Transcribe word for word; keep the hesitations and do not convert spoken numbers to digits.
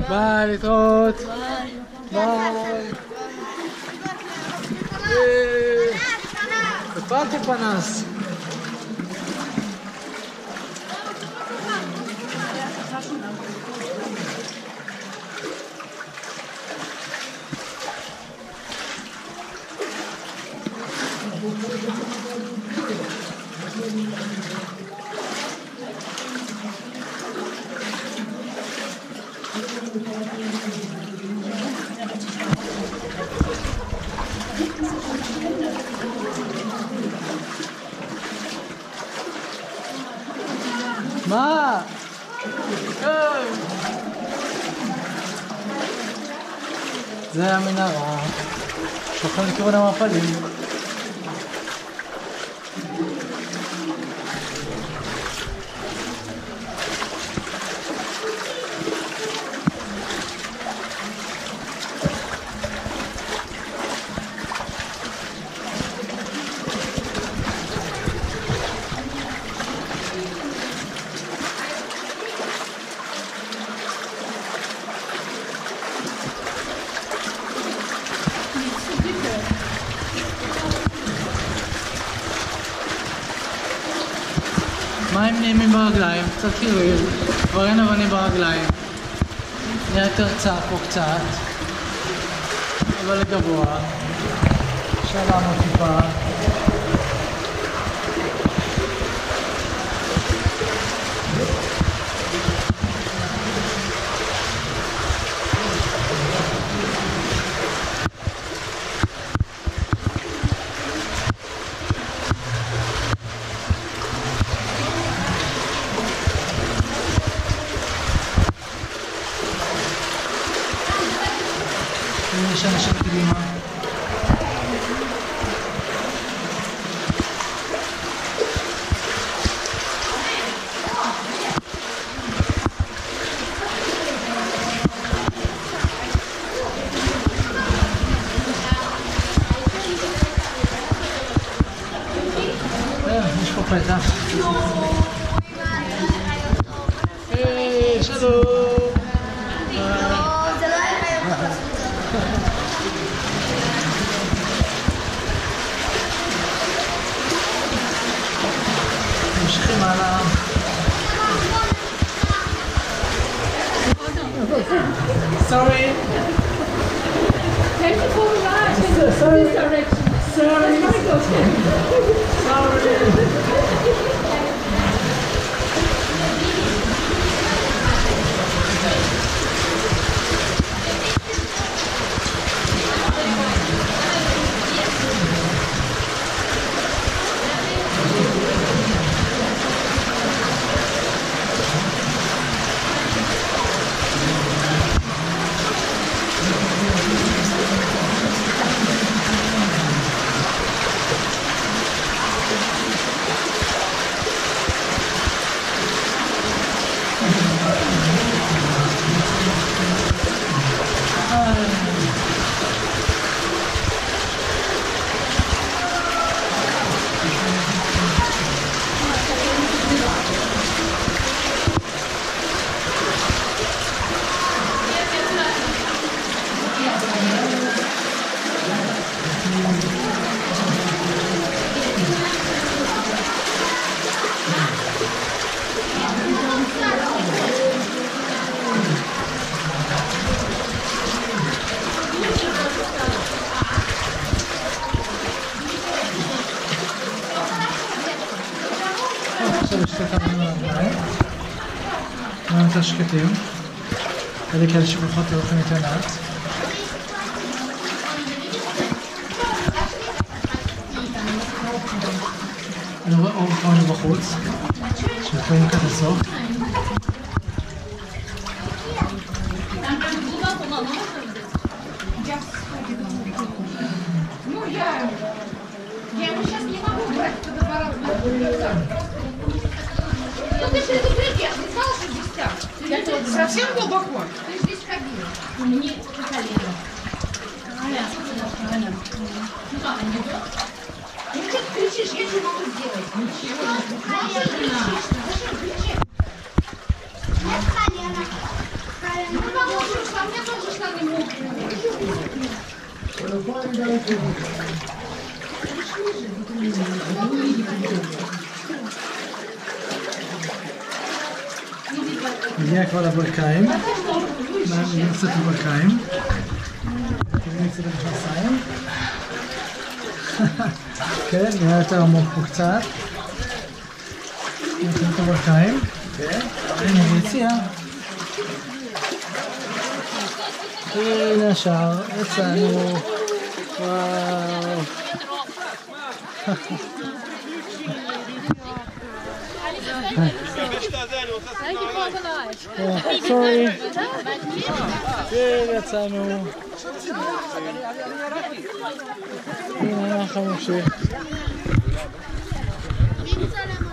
ביי, להתראות. ביי. הפלתי פנס. מה? זה המנהרה, שוכן לכיוון המפלים. מים נעימים ברגליים, קצת קירוי, כבר אין אבנים ברגליים. נהיה יותר צע פה קצת, אבל גבוה. אפשר לעמוד טיפה. יש אנשים קדימה. יש פה פתח. היי, שלום. ממשיכים הלאה. Sorry. Take the full ride. Sorry. This direction. Sorry. Sorry. עכשיו יש את הכמה מהרגליים, הם יותר שקטים, אלה כאלה שפחות הולכים יותר לאט. אני רואה אור כמוני בחוץ, שיכולים לקראת הסוף. Ну ты предупредил, не знал, что здесь так. Совсем глубоко. Ты здесь ходила. Мне колено. Ну как, не идет? Ну что ты кричишь, я что могу сделать? Ничего. Зачем кричишь? Зачем кричишь? Нет колена. Ну, поможешь, а мне тоже штаны мокрые. הגיע כבר לברכיים. נגיד קצת לברכיים. תראי קצת למכנסיים. כן, נראה יותר עמוק פה קצת. נתחיל את הברכיים. כן. הנה ביציאה. הנה השאר, יצאנו. וואו. סורי. כן, יצאנו. הנה אנחנו נמשיך.